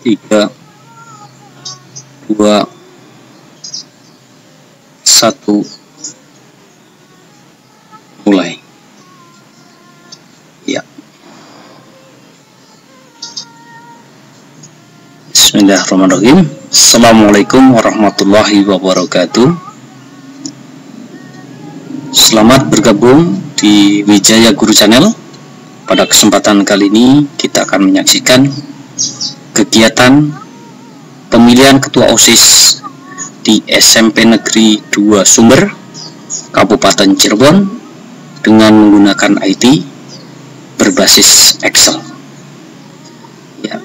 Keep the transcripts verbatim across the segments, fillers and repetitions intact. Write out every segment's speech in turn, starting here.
tiga, dua, satu, mulai. Ya. Bismillahirrahmanirrahim. Assalamualaikum warahmatullahi wabarakatuh. Selamat bergabung di Wijaya Guru Channel. Pada kesempatan kali ini kita akan menyaksikan kegiatan pemilihan ketua OSIS di S M P Negeri dua Sumber, Kabupaten Cirebon dengan menggunakan I T berbasis Excel. Ya.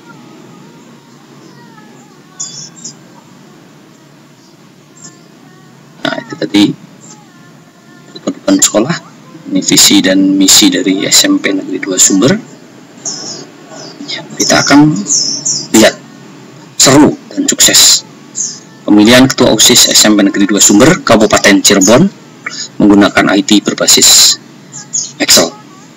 Nah, itu tadi kehidupan sekolah. Ini visi dan misi dari S M P Negeri dua Sumber. Ya, kita akan lihat seru dan sukses pemilihan ketua OSIS S M P Negeri dua Sumber Kabupaten Cirebon menggunakan I T berbasis Excel.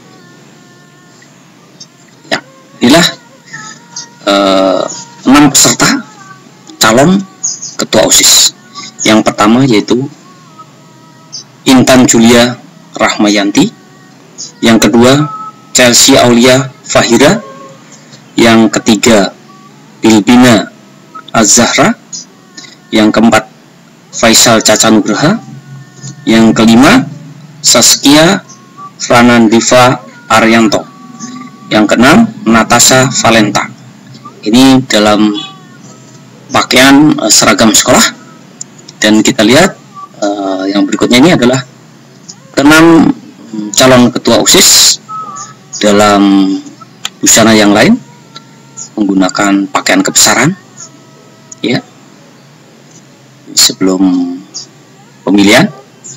Ya, inilah eh, enam peserta calon ketua OSIS. Yang pertama yaitu Intan Julia Rahmayanti, yang kedua Chelsea Aulia Fahira, yang ketiga Bilbina Az-Zahra, yang keempat Faisal Caca Nugraha, yang kelima Saskia Franandiva Arianto, yang keenam Natasha Valenta. Ini dalam pakaian uh, seragam sekolah, dan kita lihat uh, yang berikutnya ini adalah keenam calon ketua OSIS dalam busana yang lain menggunakan pakaian kebesaran, ya, sebelum pemilihan.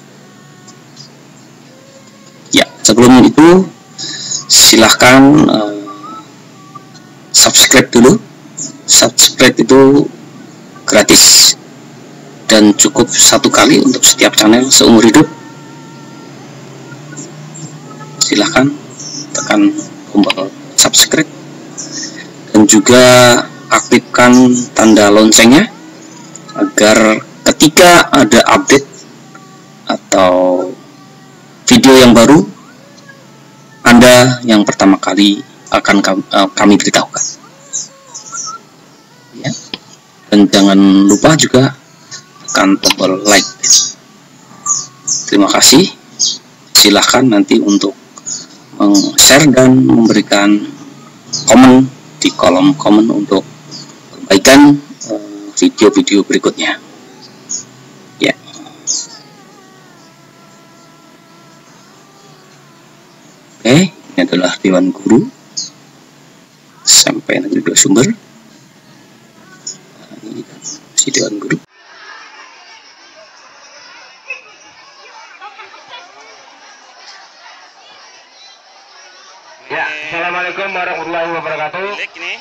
Ya, sebelum itu silahkan uh, subscribe dulu. Subscribe itu gratis dan cukup satu kali untuk setiap channel seumur hidup. Silahkan tekan tombol subscribe dan juga aktifkan tanda loncengnya agar ketika ada update atau video yang baru, Anda yang pertama kali akan kami, uh, kami beritahukan. Ya. Dan jangan lupa juga tekan tombol like. Terima kasih. Silahkan nanti untuk share dan memberikan komen di kolom komen untuk perbaikan video-video uh, berikutnya. Ya. Oke, ini adalah Dewan Guru S M P Negeri dua Sumber. Nah, ini si Dewan Guru. Ya, assalamualaikum warahmatullahi wabarakatuh. Klik ini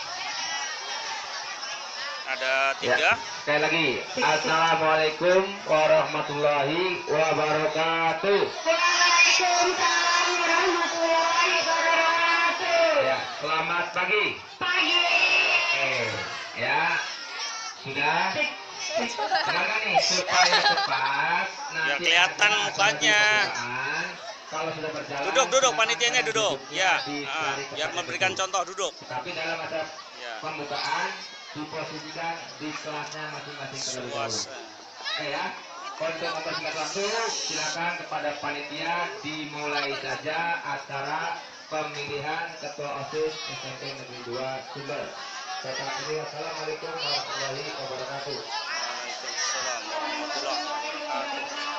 ada tiga. Ya, sekali lagi, assalamualaikum warahmatullahi wabarakatuh. Waalaikumsalam warahmatullahi wabarakatuh. Ya, selamat pagi. Pagi. Eh, ya, sudah. Silakan nih supaya cepat. Biar kelihatan mukanya. Kalau sudah berjalan, Duduk, duduk, panitianya duduk. Ya, ah, biar memberikan contoh duduk. Tapi dalam masa Ya. pembukaan diposisikan di kelasnya masing-masing terlebih dahulu. Suasa. Oke ya. Untuk mempersingkat waktu, silakan kepada panitia dimulai saja acara pemilihan ketua OSIS S M P Negeri dua Sumber. Saya akhiri, assalamualaikum warahmatullahi wabarakatuh. Waalaikumsalam warahmatullahi wabarakatuh.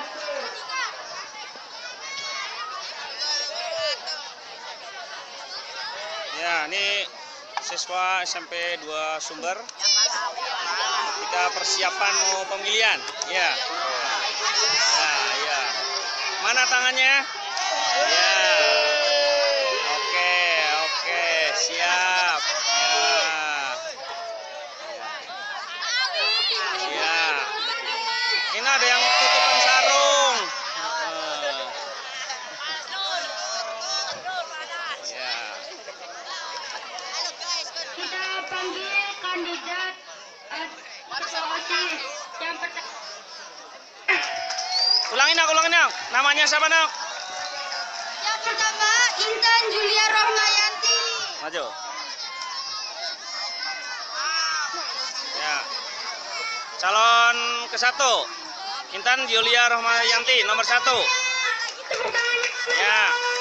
Ya, ini siswa S M P dua Sumber. Kita persiapan mau pemilihan. Ya. Ya, ya. Mana tangannya? Ya. Oke, oke, siap. Ya. Ya. Ini ada yang tutupan sarung. Ya. Kita panggil kandidat uh, ketua OSIS. Yang pertama. Ulangin nak, ulangin nak. Namanya siapa nak? Yang pertama Intan Julia Rohmayanti. Maju. Ya. Calon ke satu, Intan Julia Rohmayanti, nomor satu. Ya.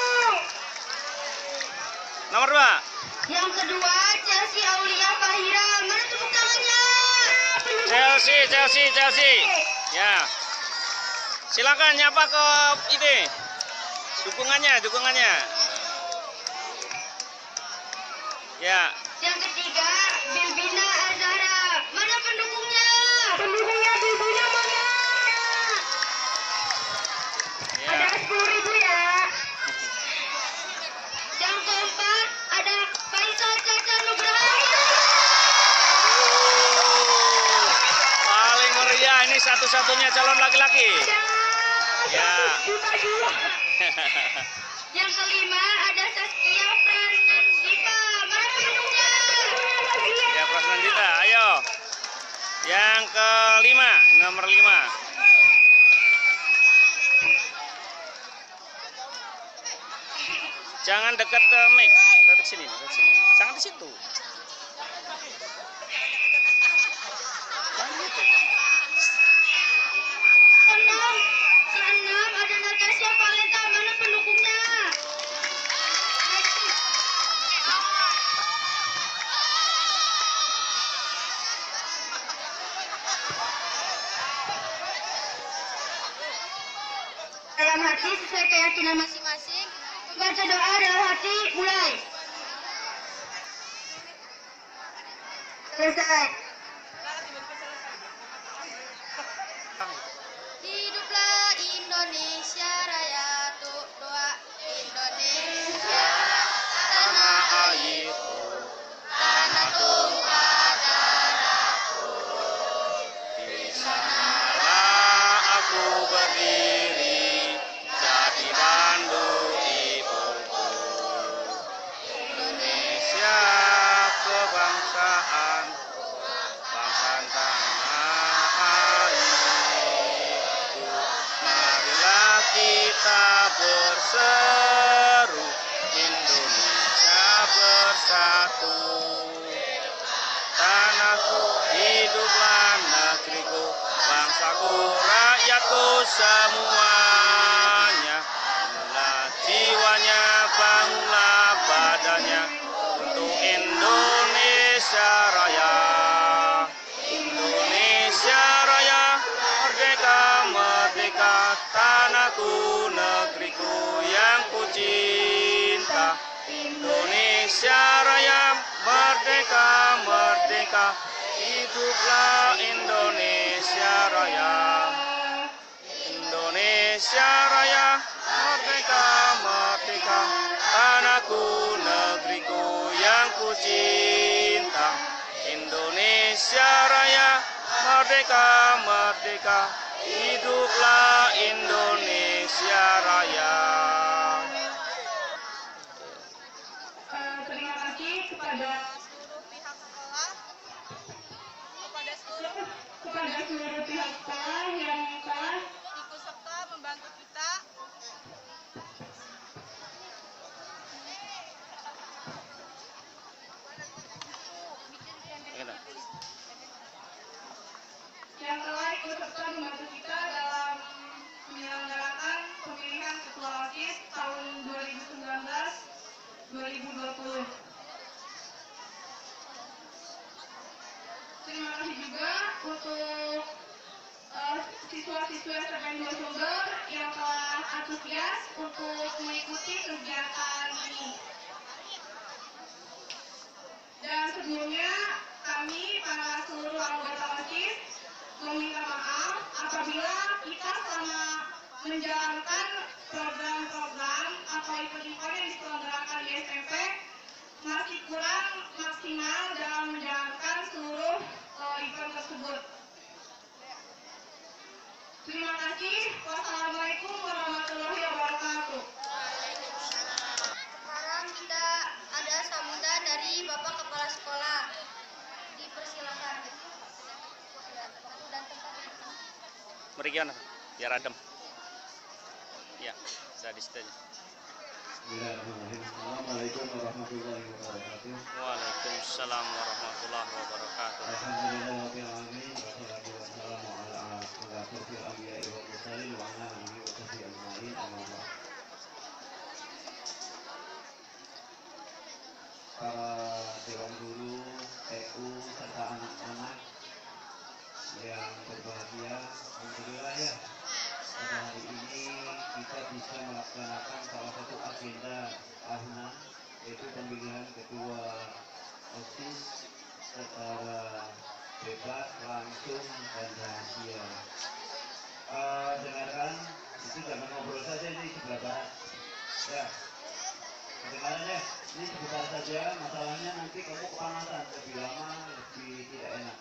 Nomor dua. Yang kedua Chelsea Aulia Fahira. Mana tepuk tangannya? Chelsea, Chelsea, Chelsea. Ya. Silakan nyapa ke ini. Dukungannya, dukungannya. Ya. Yang ketiga Bilbina Azhara. Mana pendukungnya? Pendukungnya Bilbina mana? Ya. Ada sepuluh ribu ya. Yang keempat ada Faisal Caca Nugraha. Oh, paling meriah ini satu-satunya calon laki-laki. Ya. Yang kelima ada Saskia Pranandita. Mana pendukungnya? Ya, Prasnandita, ayo. Yang kelima, nomor lima. Jangan dekat ke mic, dekat sini, dekat sini. Jangan di situ. Jangan gitu. Enam, keenam ada Natasha Valenta. Mana pendukungnya? Dalam hati sesuai keyakinan masing-masing. Membaca doa dalam hati, mulai. Selesai. Hiduplah Indonesia Raya, tuh doa Indonesia. Tanah airku, tanah tumpah darahku. Di sanalah aku berdiri, jadi pandu ibuku. Indonesia kebangsaan, bangsa tanah airku. Marilah kita berseru, Indonesia bersatu. Tanahku, hiduplah negeriku, bangsaku, rakyatku semuanya. Bangunlah jiwanya, bangunlah badannya untuk Indonesia Raya. Indonesia Raya, merdeka, merdeka, tanahku, negeriku yang ku cinta. Indonesia Raya, merdeka, merdeka, hiduplah Indonesia Raya. Indonesia Raya, merdeka, merdeka, tanahku, negeriku yang ku cinta. Indonesia Raya, merdeka, merdeka, hiduplah Indonesia Raya. Terima kasih kepada kepada seluruh pihak sekolah yang telah ikut serta membantu kita. yang telah ikut serta membantu kita dalam menyelenggarakan pemilihan ketua OSIS tahun dua ribu sembilan belas dua ribu dua puluh. Terima kasih juga untuk uh, siswa-siswa S M P dua Sumber yang telah antusias untuk mengikuti kegiatan ini. Dan sebelumnya kami para seluruh anggota OSIS meminta maaf apabila kita selama menjalankan program-program atau event-event yang diselenggarakan di S M P masih kurang maksimal dalam menjalankan seluruh uh, event tersebut. Terima kasih. Wassalamualaikum warahmatullahi wabarakatuh. Sekarang kita ada sambutan dari Bapak Kepala Sekolah. Dipersilakan. Merikian biar adem. Ya, saya di situ aja. Assalamualaikum warahmatullahi wabarakatuh. Waalaikumsalam warahmatullahi wabarakatuh. Alhamdulillahirabbil alamin wassalatu wassalamu ala asyrofil anbiya'i wal mursalin wa ala alihi wa sahbihi ajmain. Amma ba'd. Para dewan guru, T U serta anak-anak yang berbahagia, alhamdulillah ya. Pada hari ini kita bisa melaksanakan salah satu agenda tahunan, yaitu pemilihan ketua OSIS secara bebas, langsung, dan rahasia. Uh, dengarkan, itu jangan ngobrol saja di sebelah barat. Ya, dengarkan ya, ini sebentar saja. Masalahnya nanti kamu kepanasan, lebih lama, lebih tidak enak.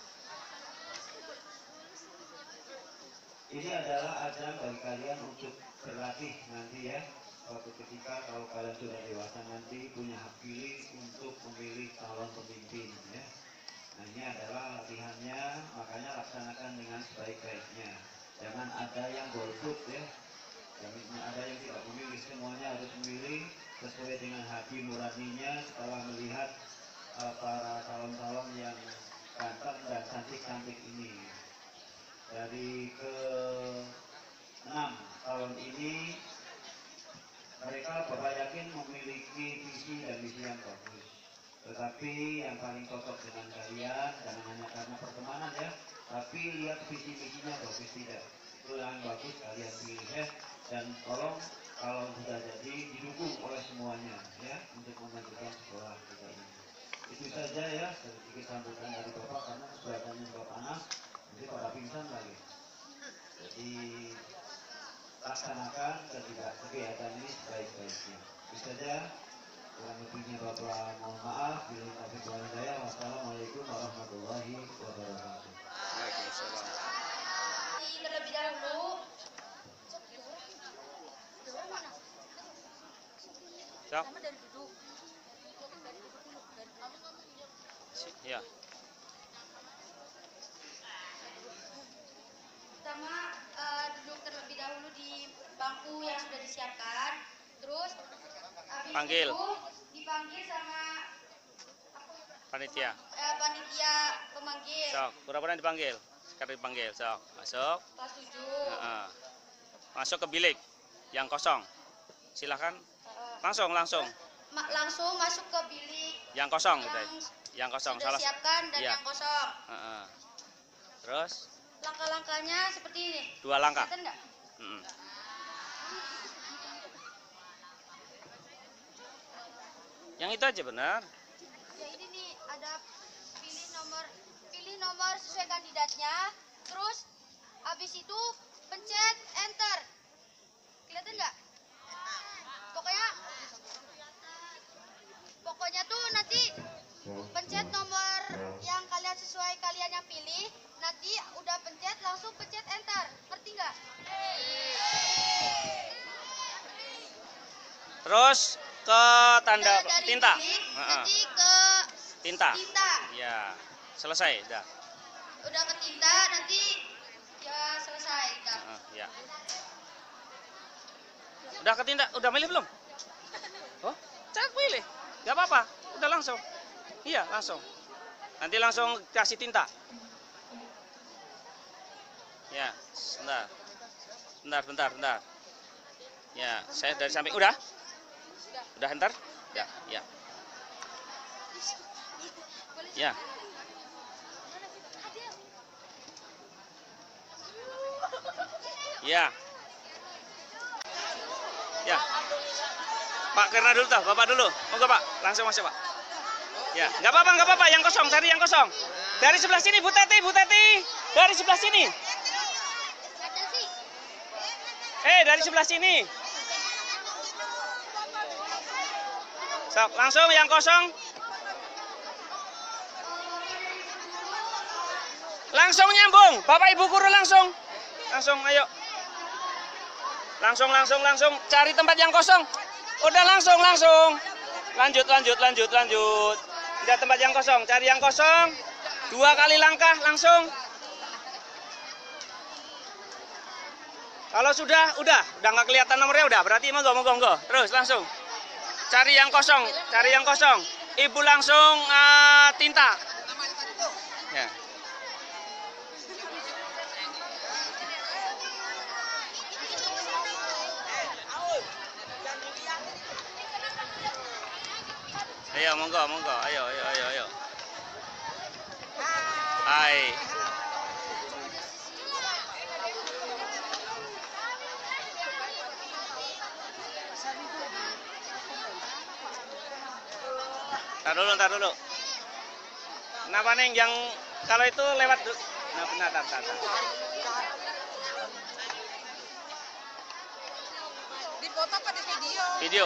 Ini adalah ajang bagi kalian untuk berlatih nanti ya. Suatu ketika kalau kalian sudah dewasa nanti punya hak pilih untuk memilih calon pemimpin ya. Nah ini adalah latihannya, makanya laksanakan dengan sebaik-baiknya. Jangan ada yang golput ya. Jangan ada yang tidak memilih, semuanya harus memilih sesuai dengan hati nuraninya setelah melihat uh, para calon-calon yang ganteng dan cantik-cantik ini. Dari ke enam tahun ini mereka Bapak yakin memiliki visi dan misi yang bagus. Tetapi yang paling cocok dengan kalian jangan hanya karena pertemanan ya, tapi lihat visi misinya bagus tidak. Itu yang bagus kalian pilih ya. Dan tolong kalau sudah jadi didukung oleh semuanya ya untuk memajukan sekolah kita ini. Itu saja ya sedikit sambutan dari Bapak karena keberadaannya juga panas. Jadi pada pingsan lagi. Jadi laksanakan kegiatan ini sebaik-baiknya. Itu saja. Kurang lebihnya Bapak mohon maaf. Bila taufiq wal hidayah. Wassalamualaikum warahmatullahi wabarakatuh. Waalaikumsalam. Terlebih dahulu. Siap. Dari duduk. Ya. Pertama uh, duduk terlebih dahulu di bangku yang sudah disiapkan. Terus habis Panggil. itu dipanggil sama Panitia. uh, panitia pemanggil Sok, pura-pura dipanggil. Sekarang dipanggil. Sok, masuk. kelas tujuh. Heeh. Masuk ke bilik yang kosong. Silahkan. Uh, Langsung, langsung. ma langsung masuk ke bilik Yang kosong, yang gitu. Yang kosong. sudah Salah. disiapkan dan Iya. yang kosong. Heeh. Terus Langkah-langkahnya seperti ini. dua langkah. Kelihatan nggak? Mm. Yang itu aja benar. Ya ini nih ada pilih nomor pilih nomor sesuai kandidatnya. Terus habis itu pencet enter. Kelihatan nggak? Pokoknya pokoknya tuh nanti pencet nomor yang kalian sesuai kalian yang pilih. Nanti udah pencet langsung pencet enter. Ngerti nggak? Terus ke tanda Nah, dari tinta. bilik, Heeh. nanti ke Tinta. tinta. Ya, selesai. Dah. Udah ke tinta nanti ya selesai udah. Heeh, ya. Udah ke tinta, udah milih belum? Oh, cek pilih. Gak apa-apa, udah langsung. Iya, langsung. Nanti langsung kasih tinta. Ya, sebentar. Bentar, bentar, bentar. Ya, saya dari samping. Udah? Udah enter? Ya, ya. Ya. Ya. Ya. Pak, karena dulu toh, Bapak dulu. Moga Pak, langsung masuk Pak. Ya, nggak apa-apa, nggak apa-apa. Yang kosong, cari yang kosong. Dari sebelah sini, Bu Teti, Bu Teti. Dari sebelah sini. Eh, dari sebelah sini. Sok, langsung yang kosong. Langsung nyambung, Bapak Ibu guru langsung. Langsung, ayo. Langsung, langsung, langsung. Cari tempat yang kosong. Udah langsung, langsung. Lanjut, lanjut, lanjut, lanjut. Udah tempat yang kosong, cari yang kosong. Dua kali langkah, langsung. Kalau sudah, udah, udah nggak kelihatan nomornya udah, berarti monggo, monggo, monggo. Terus langsung cari yang kosong, cari yang kosong. Ibu langsung uh, tinta. Ya. Ayo, monggo, monggo, ayo, ayo, ayo, ayo. Hai. Ntar dulu, ntar dulu. Kenapa Neng yang kalau itu lewat dulu? Nah, benar, ntar, ntar, ntar. Di foto apa di video? Video.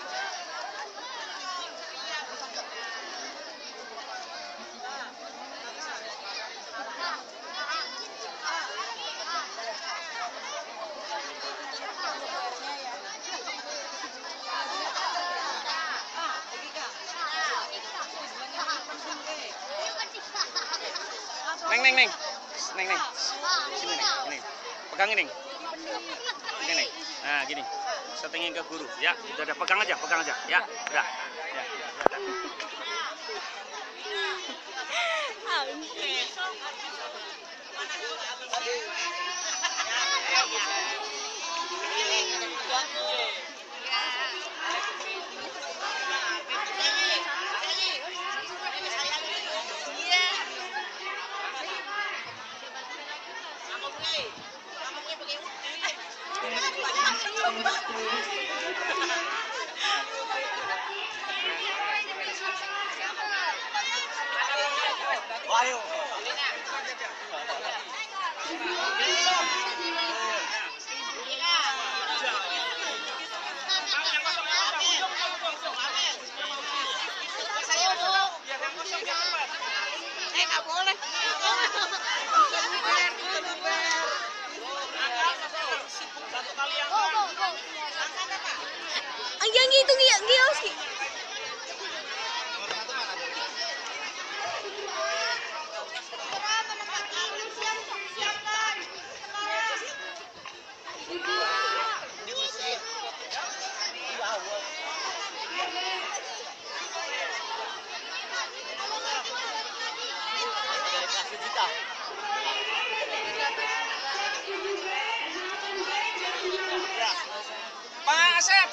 Neng, neng, neng, neng, neng, sini neng, ini, pegangin neng, ini neng, nah gini, settingin ke guru, ya, udah, udah, pegang aja, pegang aja, ya, udah, ya, udah. Ayo. Eh, nggak boleh. Yang itu Gioski. Pak Asep.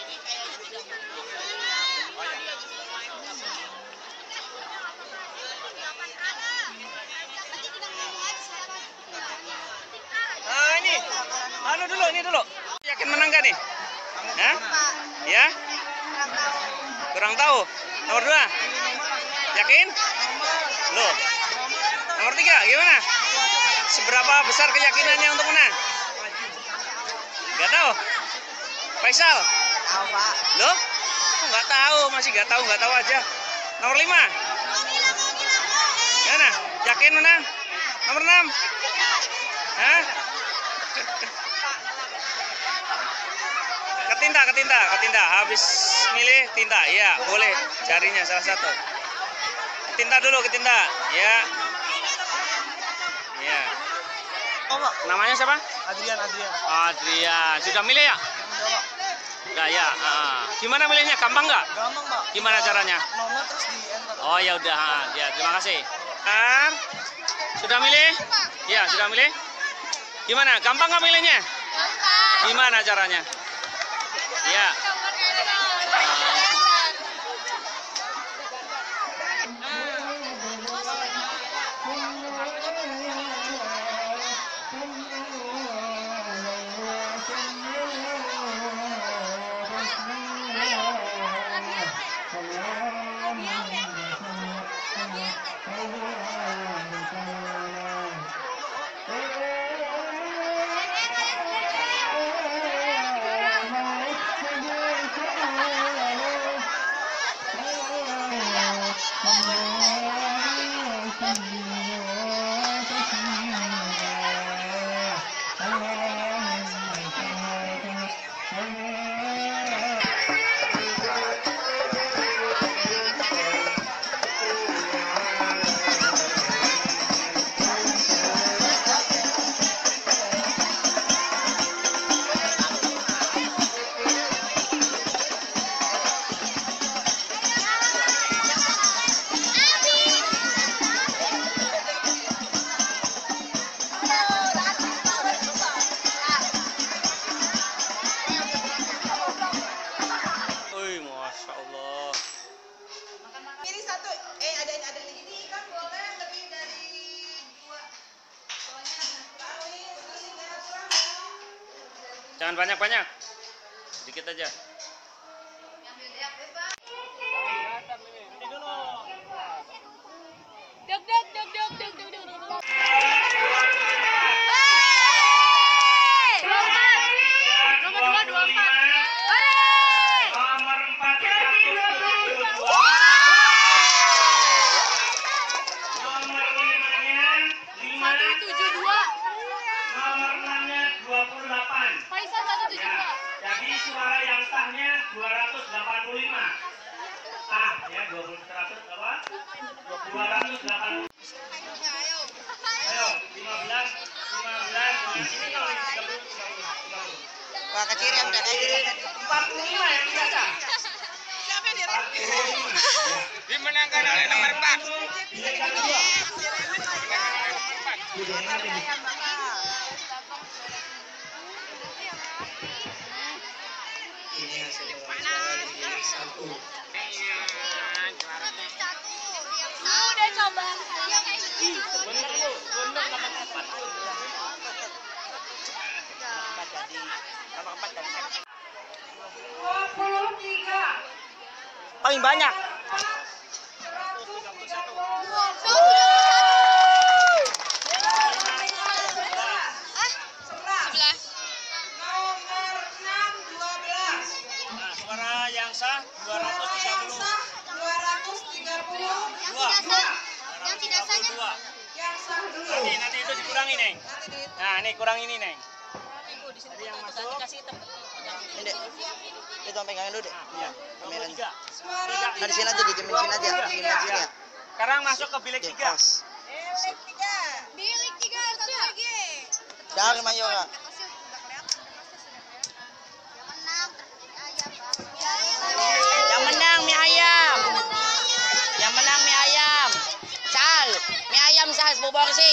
Nah ini, anu dulu, ini dulu. Yakin menang gak nih? Hah? Ya? Kurang tahu. Nomor dua. Yakin? Loh. Nomor tiga, gimana? Seberapa besar keyakinannya untuk menang? Gak tahu. Faisal? Tahu, Pak. Loh? Nggak tahu, masih nggak tahu, nggak tahu aja. Nomor lima? Gimana? Yakin menang? Nomor enam? Hah? Ketinta, ketinta, ketinta. Habis milih tinta, ya boleh. Carinya salah satu. Ketinta dulu, ketinta, ya. Ya. Namanya siapa? Adrian, Adrian. Adrian. Sudah milih ya? Udah ya. Uh. Gimana milihnya? Gampang nggak? Gampang, Pak. Gimana caranya? Nomor terus di enter. Oh ya udah. Ya terima kasih. Ar, sudah milih? Ya sudah milih. Gimana? Gampang nggak milihnya? Gampang. Gimana caranya? Ya. Jangan banyak-banyak, sedikit aja. Duk duk duk duk duk duk duk duk. Nomor dua dua empat. Nomor empat nomor limanya lima. tujuh dua. Nomor enamnya dua puluh delapan. Faisal satu tujuh Ya, dua. jadi suara yang sahnya dua ratus delapan puluh lima. Sah ya, dua puluh seratus apa? dua ratus delapan puluh. Ayo, lima belas, lima belas, ini kalau tiga puluh, tiga puluh, tiga puluh. Pak kecil yang enggak lagi. empat puluh lima yang biasa. Siapa dia? Dimenangkan oleh nomor empat. Ini hasil pengusaha satu. Udah coba. Bener lu, bener nomor empat. Jadi nomor empat dari dua puluh tiga. paling banyak. Nomor enam dua belas. Nah, suara yang sah dua ratus tiga puluh. dua ratus tiga puluh. Yang tidak sah, yang tidak sahnya. dua. Yang sah dulu. Nanti nanti itu dikurangi, Neng. Nanti di Nah, ini kurang ini, Neng. Tadi yang masuk. Ini. Itu pegangin dulu deh. Iya. Kameranya. Tiga. suara Nah, di sini aja, dijamin di sini aja. Di sini aja. Ya. Sekarang masuk ke bilik Oke, tiga. pas. Bilik tiga satu lagi. Dari Mayora. Yang menang mie ayam. Yang menang mie ayam. Sal, mie ayam sal sepuluh porsi.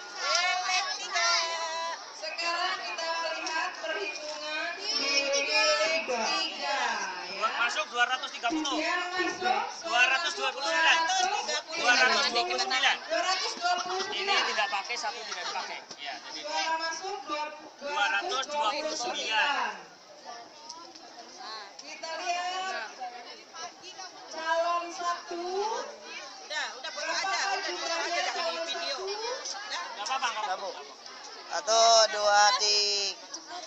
Sekarang kita melihat perhitungan bilik tiga. Ya. Masuk dua ratus tiga puluh. Yang masuk dua ratus dua puluh sembilan. dua ratus dua puluh sembilan. dua ratus dua puluh Ini sembilan. tidak pakai, satu tidak dipakai. Ya, jadi Suara masuk dua ratus dua puluh sembilan. Kita lihat calon satu. Udah, udah foto aja, Apakah udah foto jumlahnya aja jangan calon di video. satu? Enggak apa-apa, enggak apa-apa. Satu, satu, dua, tiga.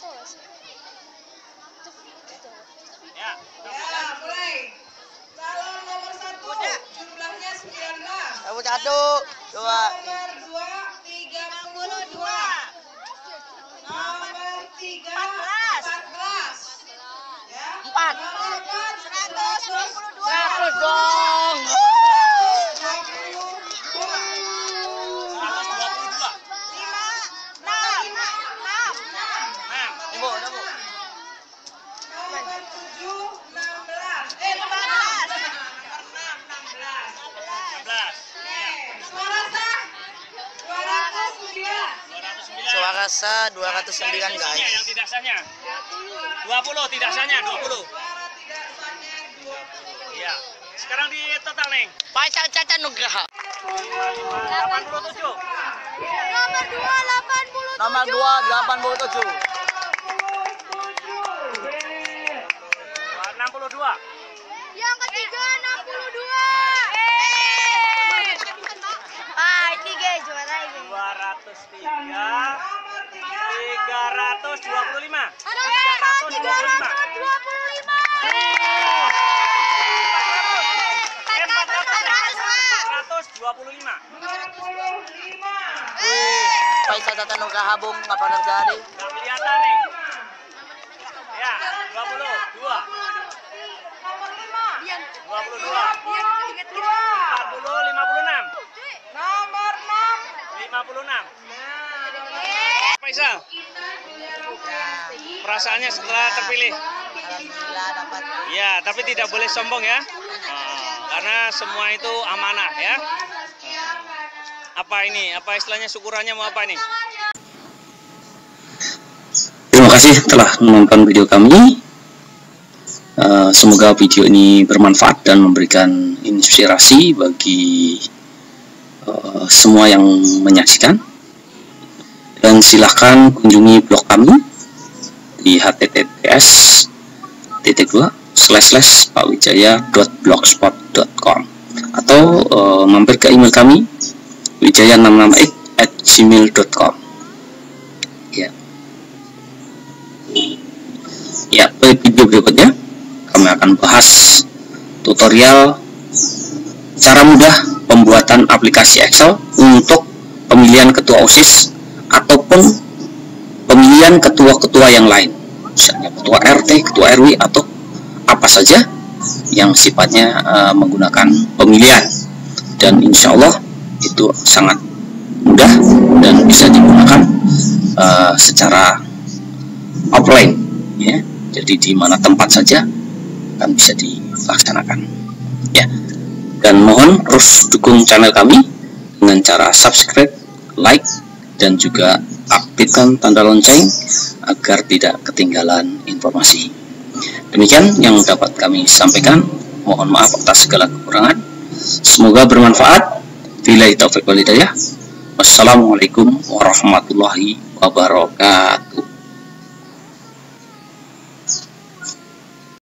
Ya, Ya, mulai. Calon nomor satu, jumlahnya sembilan belas. Satu, satu, dua. Nomor dua, tiga puluh dua. Nomor tiga, empat belas. Ya. Empat. Nomor empat, seratus dua puluh dua. Seratus dong. dua puluh dua. seratus dua puluh dua. Lima, enam, enam. Nah, Ibu, udah bu. Nomor tujuh, enam belas. Eh, enam belas. Nomor enam, enam belas. enam belas. Ya, Suara sah, dua ratus sembilan. dua ratus sembilan. Suara sah dua ratus sembilan Dari sisinya guys. yang tidak sahnya. dua puluh tidak sahnya, dua puluh. Suara tidak sahnya dua puluh. Iya. Sekarang di total, Neng. Faisal Caca Nugraha. delapan puluh tujuh. Nomor dua delapan puluh. Nomor dua delapan puluh tujuh. enam puluh dua. Yang ketiga enam puluh dua. Ah, ini guys juara ini. dua ratus tiga. Nomor tiga, tiga ratus dua puluh lima. Ada tiga ratus dua puluh lima. empat ratus dua puluh lima. dua puluh lima. Faisal Caca Nugraha bung apa terjadi? Nggak kelihatan, Neng. Ya, dua puluh dua. Nomor lima. dua puluh dua. Dua. empat puluh, lima puluh enam. Nomor enam. lima puluh enam. Nah, Faisal, kita dilakukan perasaannya setelah terpilih? Alhamdulillah dapat. Ya, tapi tidak boleh sombong ya. Nah, karena semua itu amanah ya. Apa ini? Apa istilahnya, syukurannya mau apa nih? Terima kasih telah menonton video kami. Uh, semoga video ini bermanfaat dan memberikan inspirasi bagi uh, semua yang menyaksikan. Dan silahkan kunjungi blog kami di h t t p s titik dua slash slash pakwijaya dot blogspot dot com atau uh, mampir ke email kami wijaya enam enam x at gmail dot com. Ya. Ya, pada video berikutnya kami akan bahas tutorial cara mudah pembuatan aplikasi Excel untuk pemilihan ketua OSIS ataupun pemilihan ketua-ketua yang lain, misalnya ketua R T, ketua R W, atau apa saja yang sifatnya uh, menggunakan pemilihan. Dan insya Allah itu sangat mudah dan bisa digunakan uh, secara offline, ya. Jadi di mana tempat saja kan bisa dilaksanakan, ya. Dan mohon terus dukung channel kami dengan cara subscribe, like, dan juga aktifkan tanda lonceng agar tidak ketinggalan informasi. Demikian yang dapat kami sampaikan. Mohon maaf atas segala kekurangan. Semoga bermanfaat. Billahi taufiq wal hidayah. Wassalamualaikum warahmatullahi wabarakatuh.